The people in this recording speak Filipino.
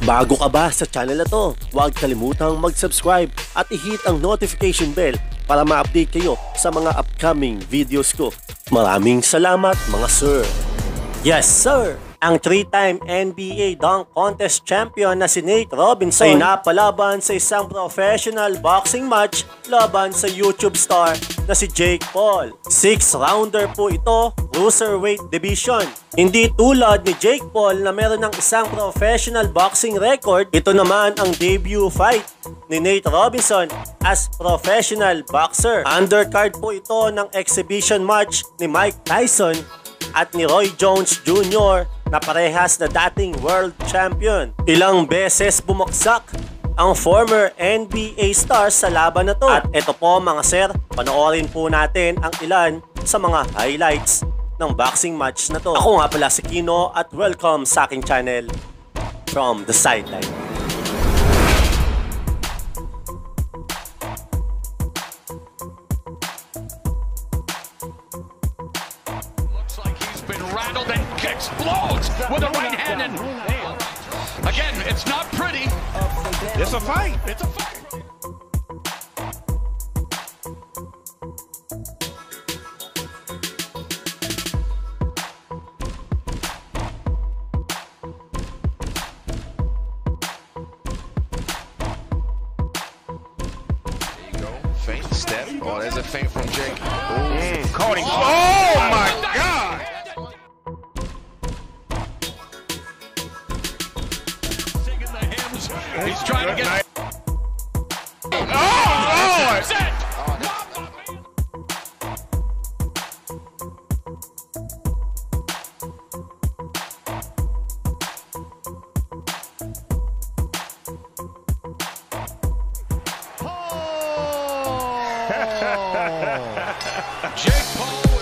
Bago ka ba sa channel na to, huwag kalimutang mag-subscribe at i-hit ang notification bell para ma-update kayo sa mga upcoming videos ko. Maraming salamat mga sir. Yes sir! Ang 3-time NBA Dunk Contest champion na si Nate Robinson ay napalaban sa isang professional boxing match laban sa YouTube star na si Jake Paul. 6-rounder po ito, cruiserweight division. Hindi tulad ni Jake Paul na meron ng isang professional boxing record, ito naman ang debut fight ni Nate Robinson as professional boxer. Undercard po ito ng exhibition match ni Mike Tyson at ni Roy Jones Jr. na parehas na dating world champion. Ilang beses bumagsak ang former NBA star sa laban na to. At ito po mga sir, panoorin po natin ang ilan sa mga highlights ng boxing match na to. Ako nga pala si Kino at welcome sa aking channel from the sideline. Rattled and explodes with a right hand, and again, it's not pretty. It's a fight. It's a fight. There you go. Feint step. Oh, there's a feint from Jake. Caught him. Oh my God! He's trying to get. Oh, Lord! Jake Paul.